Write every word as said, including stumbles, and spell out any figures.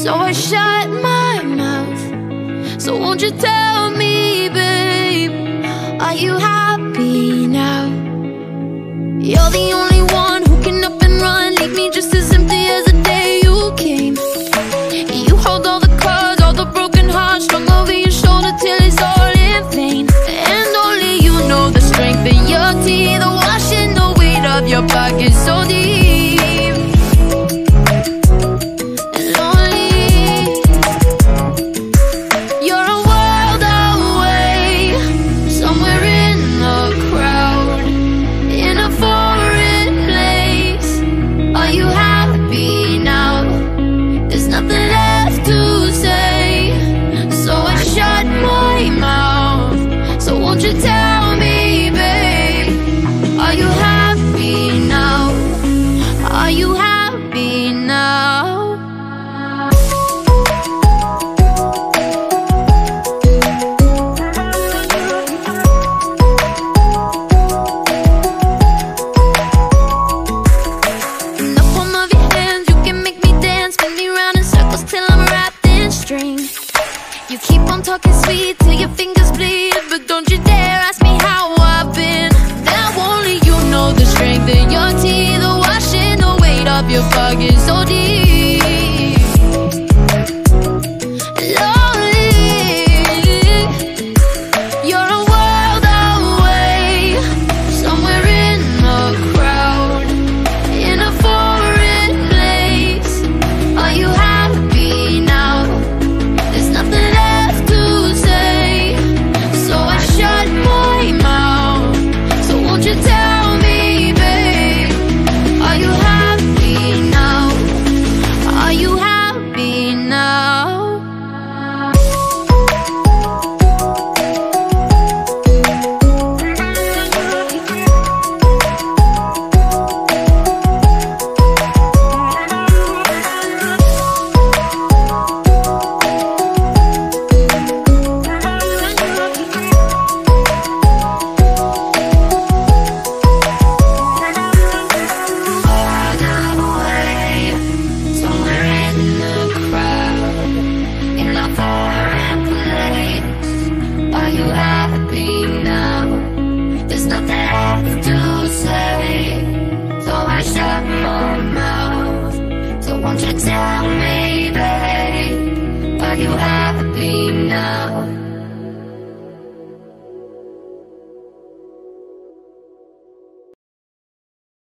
so I shut my mouth. So won't you tell me, babe, are you happy now? You're the only one who can up and run, leave me just as empty as the day you came. You hold all the cards, all the broken hearts strung over your shoulder till it's all in vain. And only you know the strength in your teeth, the washing the weight of your pockets so deep. You keep on talking sweet till your fingers bleed, but don't you dare ask me how I've been. Now only you know the strength in your teeth, the washing the weight of your pockets so deep. Lonely, you're a world away, somewhere in the crowd, in a foreign place. Are you happy now? There's nothing tell me, babe, are you happy now?